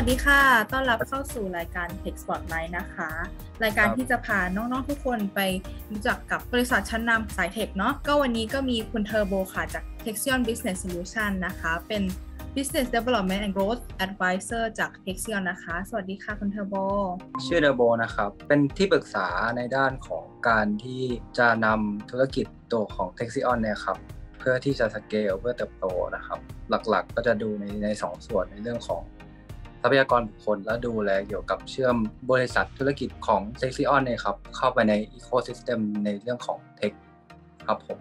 วัสดีค่ะต้อนรับเข้าสู่รายการ Tech Spotlight นะคะรายการที่จะพาน้องๆทุกคนไปรู้จักกับบริษัทชั้นนำสายเทคเนาะก็วันนี้ก็มีคุณเทอร์โบค่ะจาก Texion Business Solution นะคะเป็น Business Development and Growth Advisor จาก Texion นะคะสวัสดีค่ะคุณเทอร์โบชื่อเทอร์โบนะครับเป็นที่ปรึกษาในด้านของการที่จะนำธุรกิจตัวของ Texion เนี่ยครับเพื่อที่จะสเกลเพื่อเติบโตนะครับหลักๆก็จะดูใน2ส่วนในเรื่องของทรัพยากรบุคคลและดูแลเกี่ยวกับเชื่อมบริษัทธุรกิจของ Texion เนี่ยครับเข้าไปใน Ecosystem ในเรื่องของ Tech ครับผม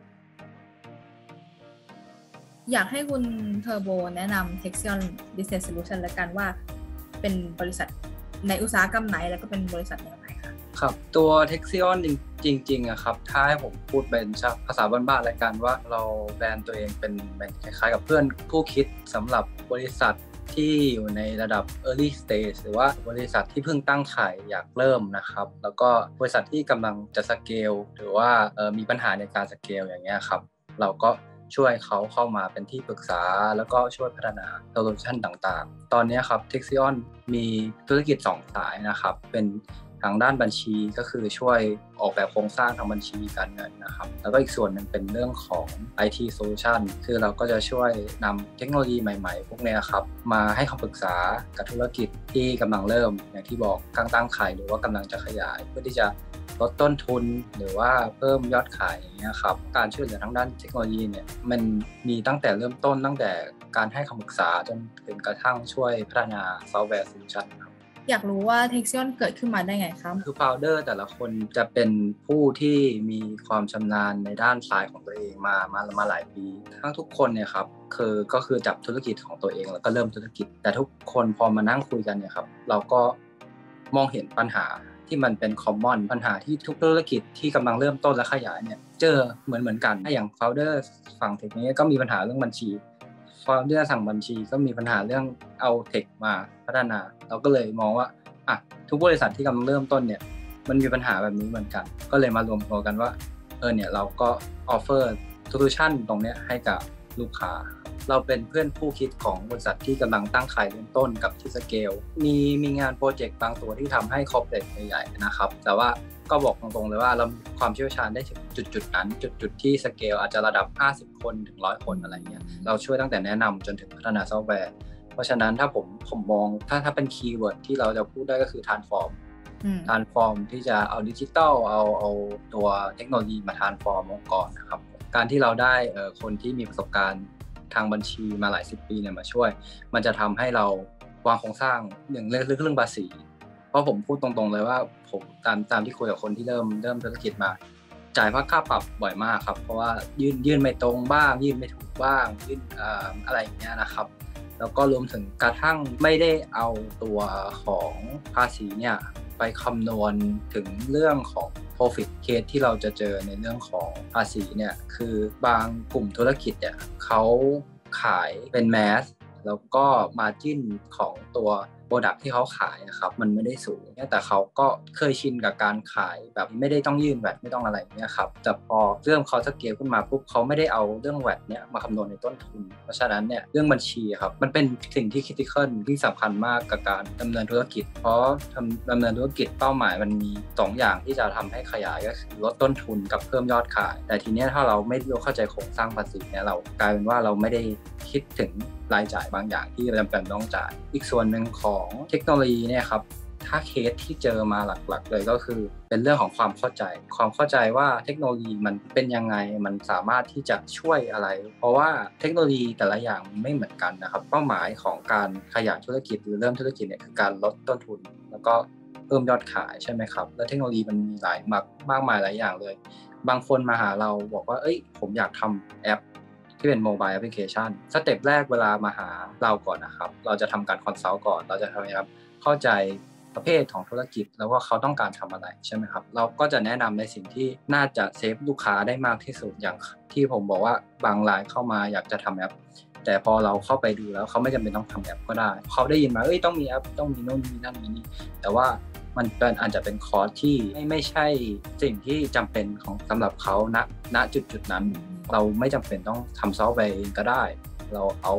อยากให้คุณเทอร์โบแนะนำ Texion Business Solution ละกันว่าเป็นบริษัทในอุตสาหกรรมไหนแล้วก็เป็นบริษัทแนวไหนคะครับตัว Texion จริงๆอะครับถ้าให้ผมพูดเป็นภาษาบ้านๆละกันว่าเราแบรนด์ตัวเองเป็นคล้ายๆกับเพื่อนผู้คิดสำหรับบริษัทที่อยู่ในระดับ early stage หรือว่าบริษัทที่เพิ่งตั้งขายอยากเริ่มนะครับแล้วก็บริษัทที่กำลังจะสเกลหรือว่ามีปัญหาในการสเกลอย่างเงี้ยครับเราก็ช่วยเขาเข้ามาเป็นที่ปรึกษาแล้วก็ช่วยพัฒนาโซลูชันต่างๆตอนนี้ครับ Texion มีธุรกิจ2สายนะครับเป็นทางด้านบัญชีก็คือช่วยออกแบบโครงสร้างทางบัญชีการเงินนะครับแล้วก็อีกส่วนหนึ่งเป็นเรื่องของ IT Solution คือเราก็จะช่วยนำเทคโนโลยีใหม่ๆพวกนี้ครับมาให้คำปรึกษากับธุรกิจที่กำลังเริ่มอย่างที่บอกกำลังตั้งขายหรือว่ากำลังจะขยายเพื่อที่จะลดต้นทุนหรือว่าเพิ่มยอดขายอย่างเงี้ยครับการช่วยเหลือทางด้านเทคโนโลยีเนี่ยมันมีตั้งแต่เริ่มต้นตั้งแต่การให้คำปรึกษาจนถึงกระทั่งช่วยพัฒนาซอฟต์แวร์โซลูชันครับอยากรู้ว่า Texion เกิดขึ้นมาได้ไงครับคือ founder แต่ละคนจะเป็นผู้ที่มีความชำนาญในด้านสายของตัวเองมาหลายปีทั้งทุกคนเนี่ยครับก็คือจับธุรกิจของตัวเองแล้วก็เริ่มธุรกิจแต่ทุกคนพอมานั่งคุยกันเนี่ยครับเราก็มองเห็นปัญหาที่มันเป็น common ปัญหาที่ทุกธุรกิจที่กำลังเริ่มต้นและขยายเนี่ยเจอเหมือนกันอย่าง founder ฝั่งเทคนี้ก็มีปัญหาเรื่องบัญชี founder สั่งบัญชีก็มีปัญหาเรื่องเอาเทคมาพัฒนาเราก็เลยมองว่าทุกบริษัทที่กำลังเริ่มต้นเนี่ยมันมีปัญหาแบบนี้เหมือนกันก็เลยมารวมตัวกันว่าเนี่ยเราก็ offer solution ตรงเนี้ยให้กับลูกค้าเราเป็นเพื่อนผู้คิดของบริษัทที่กำลังตั้งขายเริ่มต้นกับที่สเกลมีงานโปรเจกต์บางตัวที่ทำให้คอร์ปอเรทใหญ่ๆนะครับแต่ว่าก็บอกตรงๆเลยว่าเรามีความเชี่ยวชาญได้ถึงจุดนั้นจุดที่สเกลอาจจะระดับ50คนถึง100คนอะไรเงี้ยเราช่วยตั้งแต่แนะนำจนถึงพัฒนาซอฟต์แวร์เพราะฉะนั้นถ้าผมมองถ้าเป็นคีย์เวิร์ดที่เราจะพูดได้ก็คือ transform ที่จะเอาดิจิทัลเอาตัวเทคโนโลยีมา transform องค์กรนะครับการที่เราได้คนที่มีประสบการณ์ทางบัญชีมาหลาย10 ปีเนี่ยมาช่วยมันจะทำให้เราวางโครงสร้างอย่างเรื่องภาษีเพราะผมพูดตรงๆเลยว่าผมตามที่คุยกับคนที่เริ่มธุรกิจมาจ่ายค่าปรับบ่อยมากครับเพราะว่ายื่นไม่ตรงบ้างยื่นไม่ถูกบ้างยื่นอะไรอย่างเงี้ยนะครับแล้วก็รวมถึงกระทั่งไม่ได้เอาตัวของภาษีเนี่ยไปคำนวณถึงเรื่องของ profit case ที่เราจะเจอในเรื่องของภาษีเนี่ยคือบางกลุ่มธุรกิจเนี่ยเขาขายเป็นแมสแล้วก็ margin ของตัวโปรดักที่เขาขายครับมันไม่ได้สูงแต่เขาก็เคยชินกับการขายแบบไม่ได้ต้องยื่นแวตไม่ต้องอะไรเนี่ยครับแต่พอเรื่องเขาสเกลขึ้นมาปุ๊บเขาไม่ได้เอาเรื่องแวตเนี่ยมาคำนวณในต้นทุนเพราะฉะนั้นเนี่ยเรื่องบัญชีครับมันเป็นสิ่งที่ critical ที่สำคัญมากกับการดำเนินธุรกิจเพราะดำเนินธุรกิจเป้าหมายมันมี2อย่างที่จะทำให้ขยายก็คือลดต้นทุนกับเพิ่มยอดขายแต่ทีนี้ถ้าเราไม่เข้าใจโครงสร้างภาษีเนี่ยเรากลายเป็นว่าเราไม่ได้คิดถึงรายจ่ายบางอย่างที่จำเป็นต้องจ่ายอีกส่วนหนึ่งของเทคโนโลยีเนี่ยครับถ้าเคสที่เจอมาหลักๆเลยก็คือเป็นเรื่องของความเข้าใจว่าเทคโนโลยีมันเป็นยังไงมันสามารถที่จะช่วยอะไรเพราะว่าเทคโนโลยีแต่ละอย่างไม่เหมือนกันนะครับเป้าหมายของการขยายธุรกิจหรือเริ่มธุรกิจเนี่ยคือการลดต้นทุนแล้วก็เพิ่มยอดขายใช่ไหมครับแล้วเทคโนโลยีมันมีมากมายหลายอย่างเลยบางคนมาหาเราบอกว่าผมอยากทำแอปที่เป็นโมบายแอปพลิเคชันสเต็ปแรกเวลามาหาเราก่อนนะครับเราจะทำการคอนซัลท์ก่อนเราจะทำครับเข้าใจประเภทของธุรกิจแล้วว่าเขาต้องการทำอะไรใช่ไหมครับเราก็จะแนะนำในสิ่งที่น่าจะเซฟลูกค้าได้มากที่สุดอย่างที่ผมบอกว่าบางรายเข้ามาอยากจะทำแอปแต่พอเราเข้าไปดูแล้วเขาไม่จำเป็นต้องทำแอปก็ได้เขาได้ยินมาต้องมีแอปต้องมีโน่นมีนั่นมีนี่แต่ว่ามันอาจจะเป็นคอร์สที่ไม่ใช่สิ่งที่จำเป็นของสำหรับเขาณจุดนั้นเราไม่จำเป็นต้องทำซอฟต์แวร์เองก็ได้เราเอา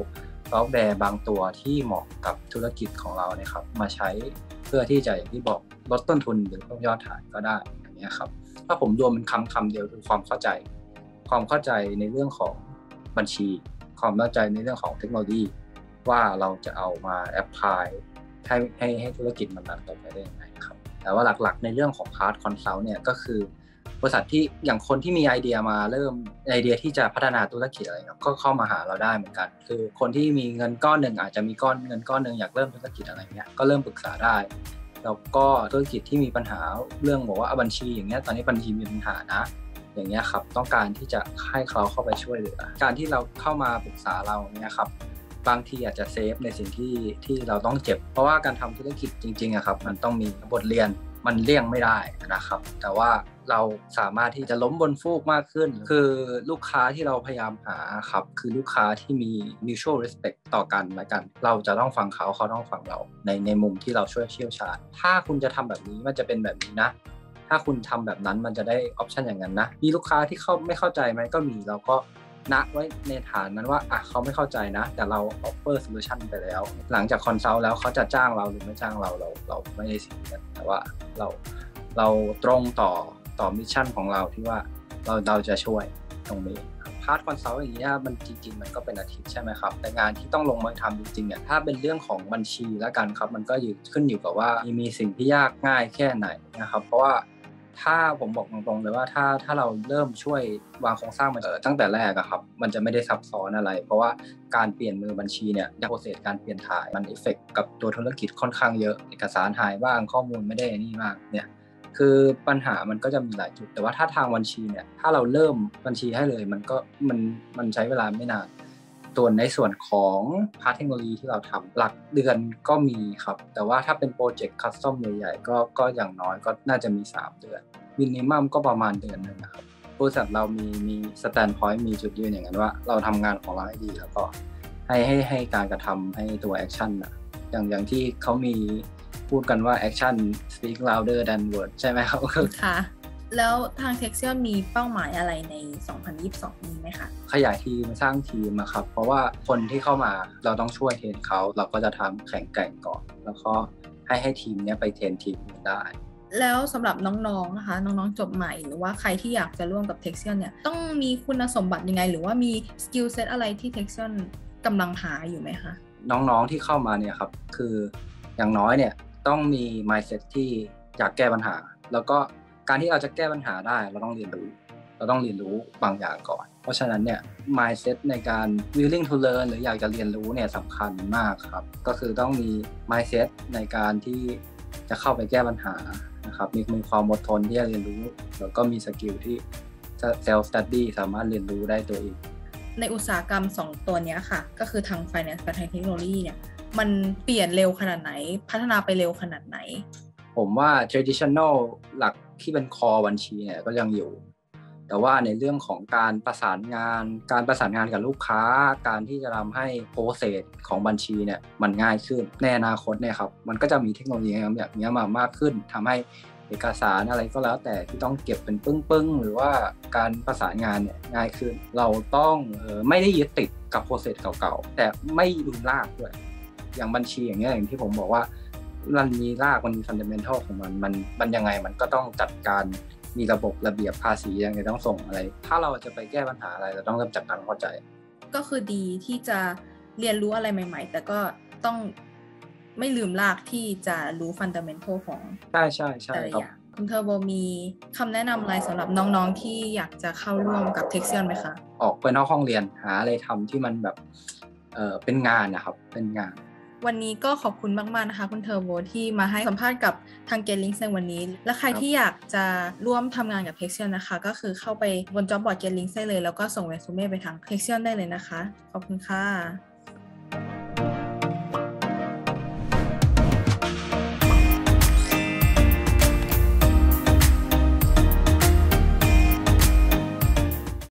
ซอฟต์แวร์บางตัวที่เหมาะกับธุรกิจของเราเนี่ยครับมาใช้เพื่อที่จะอย่างที่บอกลดต้นทุนหรือเพิ่มยอดขายก็ได้อย่างเงี้ยครับถ้าผมรวมเป็นคำเดียวคือความเข้าใจในเรื่องของบัญชีความเข้าใจในเรื่องของเทคโนโลยีว่าเราจะเอามาแอพพลายให้ธุรกิจมันดำเนินต่อไปได้ยังไงครับแต่ว่าหลักๆในเรื่องของพาร์ทคอนซัลท์เนี่ยก็คือบริษัทที่อย่างคนที่มีไอเดียมาเริ่มไอเดียที่จะพัฒนาธุรกิจอะไรครับก็เข้ามาหาเราได้เหมือนกันคือคนที่มีเงินก้อนหนึ่งอาจจะมีเงินก้อนหนึ่งอยากเริ่มธุรกิจอะไรเงี้ยก็เริ่มปรึกษาได้แล้วก็ธุรกิจที่มีปัญหาเรื่องบอกว่าบัญชีอย่างเงี้ยตอนนี้บัญชีมีปัญหานะอย่างเงี้ยครับต้องการที่จะให้เขาเข้าไปช่วยเหลือการที่เราเข้ามาปรึกษาเราเนี่ยครับบางทีอาจจะเซฟในสิ่งที่เราต้องเจ็บเพราะว่าการทำธุรกิจจริงๆอะครับมันต้องมีบทเรียนมันเลี่ยงไม่ได้นะครับแต่ว่าเราสามารถที่จะล้มบนฟูกมากขึ้นคือลูกค้าที่เราพยายามหาครับคือลูกค้าที่มี mutual respect ต่อกันและกันเราจะต้องฟังเขาต้องฟังเราในมุมที่เราช่วยเชี่ยวชาญถ้าคุณจะทำแบบนี้มันจะเป็นแบบนี้นะถ้าคุณทำแบบนั้นมันจะได้ออปชันอย่างนั้นนะมีลูกค้าที่ไม่เข้าใจไหมก็มีเราก็ณไว้ในฐานนั้นว่าเขาไม่เข้าใจนะแต่เรา offer solution ไปแล้วหลังจากคอนซัลท์แล้วเขาจะจ้างเราหรือไม่จ้างเราไม่ได้ซีเรียสแต่ว่าเราตรงต่อมิชชั่นของเราที่ว่าเราจะช่วยตรงนี้พาร์ทคอนซัลท์อย่างเงี้ยมันจริงๆมันก็เป็นอาทิตย์ใช่ไหมครับแต่งานที่ต้องลงมือทำจริงๆเนี่ยถ้าเป็นเรื่องของบัญชีแล้วกันครับมันก็ขึ้นอยู่กับว่ามีสิ่งที่ยากง่ายแค่ไหนนะครับเพราะว่าถ้าผมบอกตรงๆเลยว่าถ้าเราเริ่มช่วยวางโครงสร้างมันตั้งแต่แรกอะครับมันจะไม่ได้ซับซ้อนอะไรเพราะว่าการเปลี่ยนมือบัญชีเนี่ยโปรเซสการเปลี่ยนถ่ายมันเอฟเฟกต์กับตัวธุรกิจค่อนข้างเยอะเอกสารหายบ้างข้อมูลไม่ได้นี่บ้างเนี่ยคือปัญหามันก็จะมีหลายจุดแต่ว่าถ้าทางบัญชีเนี่ยถ้าเราเริ่มบัญชีให้เลยมันใช้เวลาไม่นานส่วนในส่วนของพาร์ทเทคโนโลยีที่เราทำหลักเดือนก็มีครับแต่ว่าถ้าเป็นโปรเจกต์คัสตอมใหญ่ๆก็อย่างน้อยก็น่าจะมี3 เดือนมินิมัมก็ประมาณเดือนนึงนะครับบริษัทเรามีสแตนด์พอยต์มีจุดยืนอย่างนั้นว่าเราทำงานของเราให้ดีแล้วก็ให้การกระทำให้ตัวแอคชั่นนะอย่างที่เขามีพูดกันว่า action speak louder than word ใช่ไหมครับค่ะแล้วทาง Texion มีเป้าหมายอะไรใน 2022 นี้ไหมคะขยายทีมสร้างทีมครับเพราะว่าคนที่เข้ามาเราต้องช่วยเทรนเขาเราก็จะทำแข่งแกร่งก่อนแล้วก็ให้ทีมนี้ไปเทรนทีมได้แล้วสำหรับน้องๆนะคะน้องๆจบใหม่หรือว่าใครที่อยากจะร่วมกับ Texion เนี่ยต้องมีคุณสมบัติยังไงหรือว่ามีสกิลเซ็ตอะไรที่ Texion กำลังหาอยู่ไหมคะน้องๆที่เข้ามาเนี่ยครับคืออย่างน้อยเนี่ยต้องมี mindset ที่อยากแก้ปัญหาแล้วก็การที่เราจะแก้ปัญหาได้เราต้องเรียนรู้บางอย่างก่อนเพราะฉะนั้นเนี่ย mindset ในการ willing to learn หรืออยากจะเรียนรู้เนี่ยสำคัญมากครับก็คือต้องมี mindset ในการที่จะเข้าไปแก้ปัญหานะครับมีความอดทนที่จะเรียนรู้แล้วก็มีสกิลที่ self study สามารถเรียนรู้ได้ตัวเองในอุตสาหกรรม2ตัวนี้ค่ะก็คือทาง finance กับทางเทคโนโลยีเนี่ยมันเปลี่ยนเร็วขนาดไหนพัฒนาไปเร็วขนาดไหนผมว่า traditional หลักที่เป็น core บัญชีเนี่ยก็ยังอยู่แต่ว่าในเรื่องของการประสานงานกับลูกค้าการที่จะทำให้ process ของบัญชีเนี่ยมันง่ายขึ้นในอนาคตเนี่ยครับมันก็จะมีเทคโนโลยีแบบนี้มากขึ้นทำให้เอกสารอะไรก็แล้วแต่ที่ต้องเก็บเป็นปึ้งหรือว่าการประสานงานเนี่ยง่ายขึ้นเราต้องไม่ได้ยึดติดกับ process เก่าๆแต่ไม่รุนลากด้วยอย่างบัญชีอย่างเงี้ยอย่างที่ผมบอกว่ามันมีรากมันมี fundamental ของมันยังไงมันก็ต้องจัดการมีระบบระเบียบภาษียังไงต้องส่งอะไรถ้าเราจะไปแก้ปัญหาอะไรเราต้องเริ่มจากการเข้าใจก็คือดีที่จะเรียนรู้อะไรใหม่ๆแต่ก็ต้องไม่ลืมรากที่จะรู้ fundamental ของใช่ครับคุณเทอร์โบมีคำแนะนำอะไรสำหรับน้องๆที่อยากจะเข้าร่วมกับ Texion ไหมคะออกไปนอกห้องเรียนหาอะไรทำที่มันแบบเป็นงานนะครับเป็นงานวันนี้ก็ขอบคุณมากๆนะคะคุณเทอร์โบที่มาให้สัมภาษณ์กับทาง Getlinks ในวันนี้และใครที่อยากจะร่วมทำงานกับ Texion นะคะก็คือเข้าไปบน Job Board Getlinks ได้เลยแล้วก็ส่งเรซูเม่ไปทาง Texion ได้เลยนะคะขอบคุณค่ะ